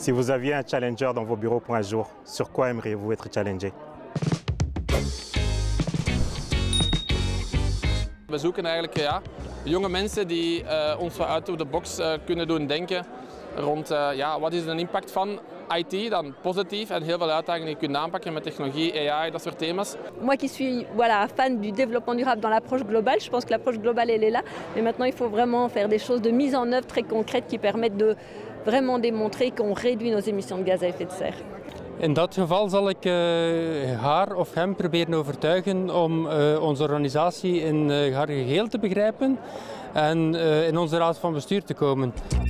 Si vous aviez un challenger dans vos bureaux pour un jour, sur quoi aimeriez-vous être challengé? We zoeken eigenlijk jonge mensen die ons wat out of the box kunnen doen denken rond wat is de impact van IT, dan positief en heel veel uitdagingen die je kunt aanpakken met technologie, AI, dat soort thema's. Moi qui suis fan du développement durable dans l'approche globale, je pense que l'approche globale elle est là, mais maintenant il faut vraiment faire des choses de mise en œuvre très concrètes qui permettent de vraiment démontrer qu'on réduit nos émissions de gaz à effet de serre. In dat geval zal ik haar of hem proberen overtuigen om onze organisatie in haar geheel te begrijpen en in onze raad van bestuur te komen.